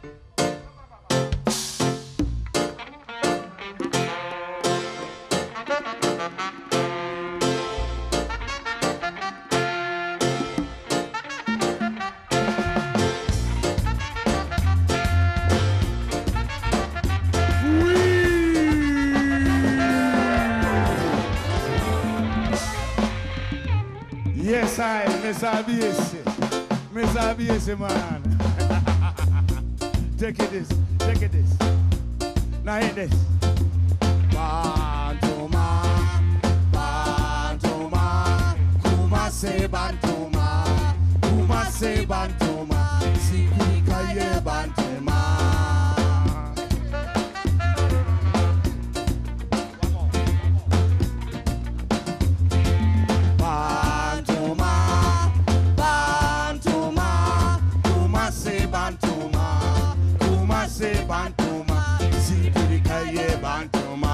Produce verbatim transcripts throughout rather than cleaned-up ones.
Yes, I, Miss Abiese, Miss Abiese, man. Take it this, take it this. Now hit this. Bantama, Bantama, Kuma se Bantama, Kuma se Bantama, Sipika ye Bantama. Bantama, Sipika ye Bantama.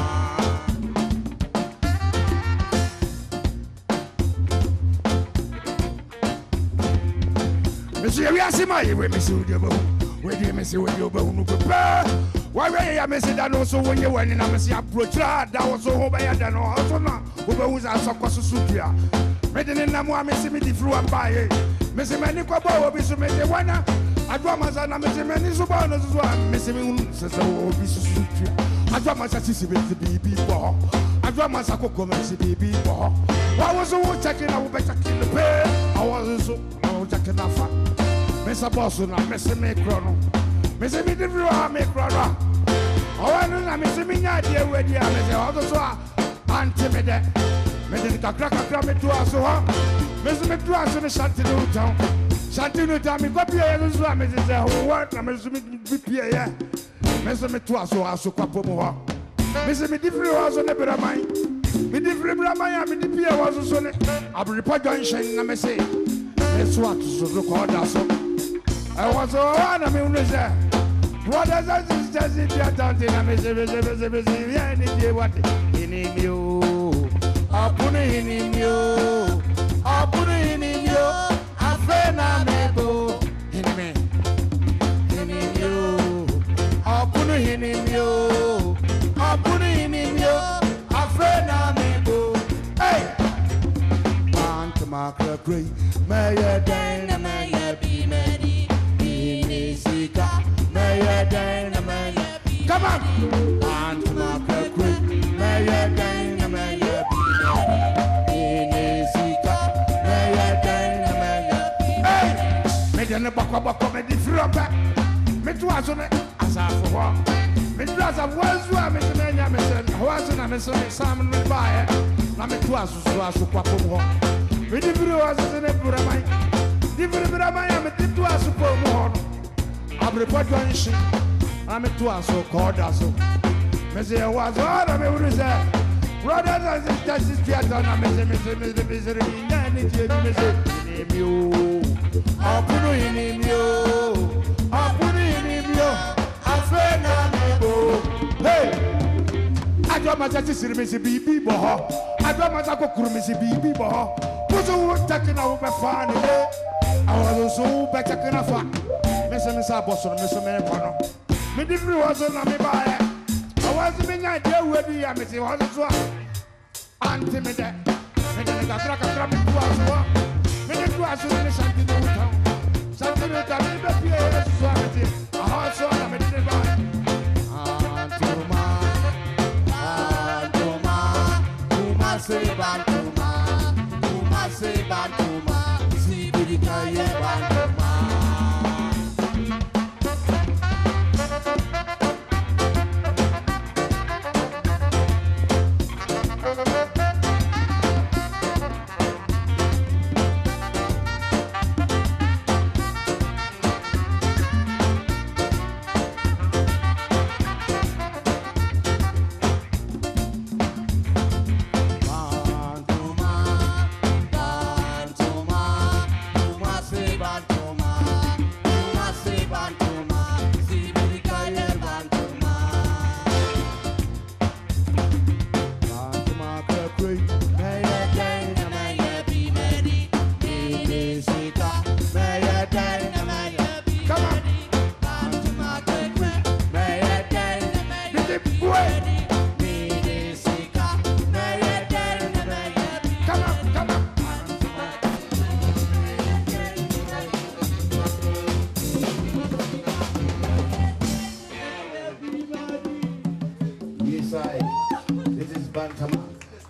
Monsieur, we are seeing we miss you, we did miss you with your bone. Why were you missing that also when you went in a messy approach? That was so over here than also now. Who was our Sokosu Supia? Making in Namua missing me the flu and buy it. Missing many Quabo will be so many one. I draw my son, I'm missing many Subanos as well. Missing says, oh, be so stupid. I draw my sassy with the baby ball. I draw my Sako comments the baby ball. Why was I checking? I would be checking the pay. I was so, I was checking that fact. Mister Boston, I'm missing me chrono. Missing me the view, I make chrono. Oh, I know I'm missing me idea where the other say, also, Auntie me there. Missing the crack a cram to us, so, Mister McDrass in the Shanty town. Shanty town, me copy as well, Missus What? I'm assuming B P A. Mister McTwas, so Quapo. Mister Me different was on the better mind. Me different Bramaya, me the P A was on it. I'll report junction, I may say. That's what to look on so. I was all one, I mean, brothers and sisters in the attention, I may say, any what in you. I'll put it in you. I'll put it in you. I'm afraid I'm able. In me. In you. I'll put it in you. I'll put it in you. I'm afraid I'm able. Hey! Bantama Crackery. May a dana, may a be many. In Sika. May a dana, may a be. Come on! Bantama Crackery. May a dana, may a be many. In Sika. May a dana, may a be. Hey! Me dana baka baka me di frapa. Me tu azone asa for what? Me tu asa wazwa me te menya me se. Wazo na me se me sam me bae. Na me tu asu asu kwa pomo. Me di viro asu ne pura mai. Di viro pura mai me ti tu asu pomo. Abre pa janshi. Na me tu asu koda so. Me se wazo na me uru se. Brothers and sisters, this theater na me se me se me se me se me na ni ti me se. Ni mi o. Apunu ni mi o. Apunu ni mi o. Afe na me bo. Hey. Ajo ma se siri me se bibi bo ho. Ajo ma sa kokuru me se bibi bo ho. Puso wo take na wo be fa ni le. Awo so be take na fa. Me se me sa boso me se me ko no. Me di free wo so na me ba e. Awo me nya de we bi ya me se wo so. Auntie me de. Me de ka tra ka tra me tu aso. Me de tu aso ni Shanty no town. Shanty no town me be pie so ameti. Aha so na me de ba. Bantama, Bantama, Kuma se Bantama, Kuma se Bantama, Sipika ye Bantama.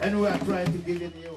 And we are trying to give you